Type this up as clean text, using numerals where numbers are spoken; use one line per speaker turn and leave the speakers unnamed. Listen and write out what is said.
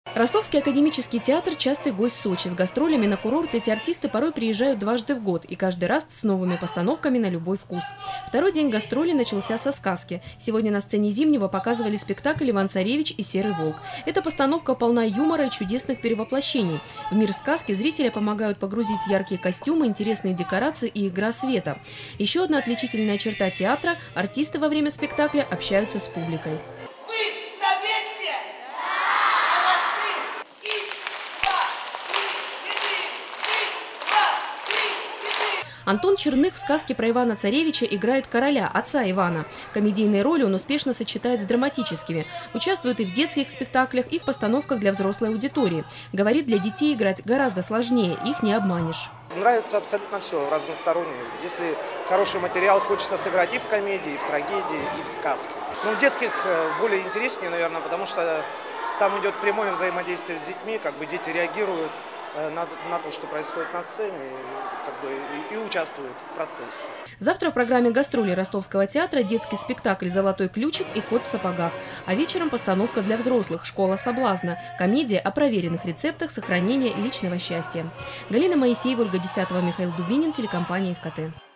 Ростовский академический театр – частый гость Сочи. С гастролями на курорт эти артисты порой приезжают дважды в год, и каждый раз с новыми постановками на любой вкус. Второй день гастролей начался со сказки. Сегодня на сцене Зимнего показывали спектакль «Иван-царевич и серый волк». Эта постановка полна юмора и чудесных перевоплощений. В мир сказки зрителя помогают погрузить яркие костюмы, интересные декорации и игра света. Еще одна отличительная черта театра – артисты во время спектакля общаются с публикой. Антон Черных в сказке про Ивана-царевича играет короля, отца Ивана. Комедийные роли он успешно сочетает с драматическими. Участвует и в детских спектаклях, и в постановках для взрослой аудитории. Говорит, для детей играть гораздо сложнее, их не обманешь.
Нравится абсолютно все, разностороннее. Если хороший материал, хочется сыграть и в комедии, и в трагедии, и в сказке. Но в детских более интереснее, наверное, потому что там идет прямое взаимодействие с детьми, как бы дети реагируют на то, что происходит на сцене, и участвуют в процессе.
Завтра в программе гастролей Ростовского театра детский спектакль «Золотой ключик» и «Кот в сапогах». А вечером постановка для взрослых «Школа соблазна». Комедия о проверенных рецептах сохранения личного счастья. Галина Моисеева, Ольга Десятова, Михаил Дубинин, телекомпания ФКТ.